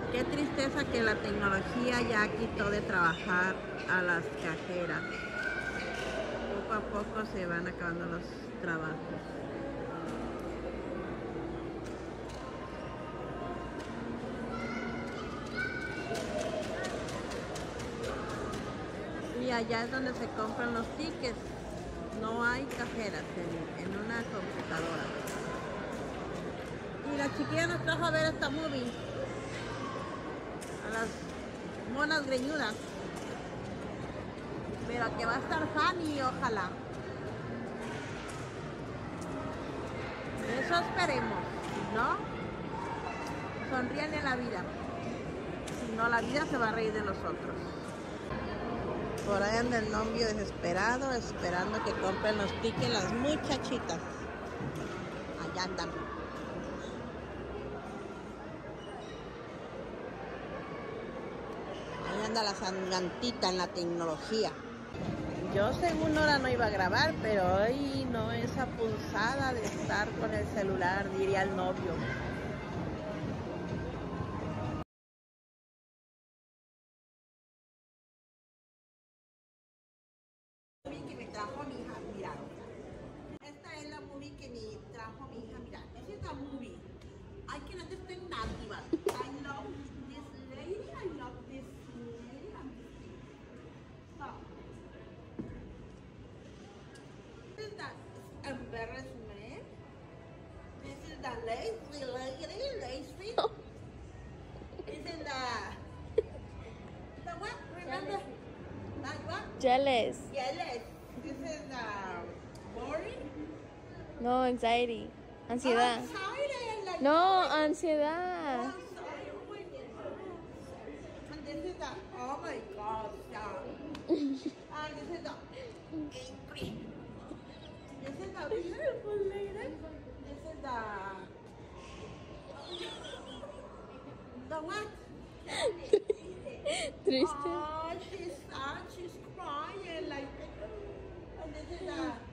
Qué tristeza que la tecnología ya quitó de trabajar a las cajeras. Poco a poco se van acabando los trabajos. Y allá es donde se compran los tickets. No hay cajeras en una computadora. Y la chiquilla nos trajo a ver esta movie. A las monas greñudas. Pero que va a estar funny, ojalá. Eso esperemos. Si no, sonríen en la vida. Si no, la vida se va a reír de nosotros. Por ahí anda el novio desesperado, esperando que compren los tickets las muchachitas. Allá andan. Ahí anda la sangantita en la tecnología. Yo según hora no iba a grabar, pero hoy no esa pulsada de estar con el celular, diría el novio. Que me trajo mi hija, mira. Esta es la movie que me trajo mi hija, mira. This is a movie. I can understand nothing, but I love this lady, I love this lady. Stop. This is the embarrassment. This is the lazy lady. This is the what? Remember? Like what? Jealous. Jealous. This is boring. No, anxiety. Ansiedad. Anxiety, like No, boring. ansiedad. Oh, sorry. Oh my God. And this is the, oh my God, stop. And this is the angry. This is the beautiful lady. This is the what? Triste. Oh, she's sad. She's crying like. And this is the.